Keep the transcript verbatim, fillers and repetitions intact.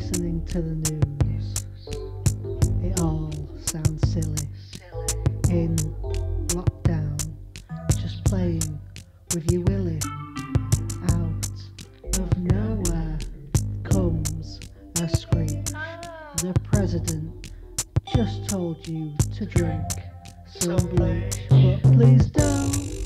listening to the news. It all sounds silly. In lockdown, just playing with your willy. Out of nowhere comes a screech. The president just told you to drink some bleach, but please don't.